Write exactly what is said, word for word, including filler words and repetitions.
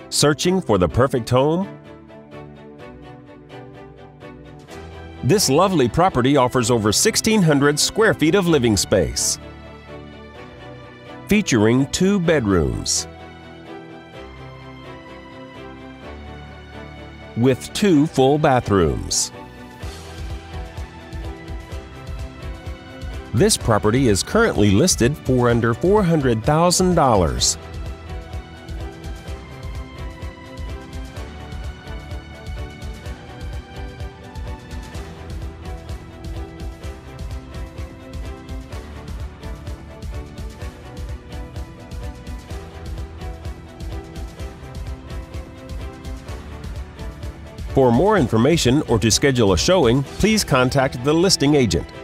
Searching for the perfect home? This lovely property offers over sixteen hundred square feet of living space, featuring two bedrooms with two full bathrooms. This property is currently listed for under four hundred thousand dollars. For more information or to schedule a showing, please contact the listing agent.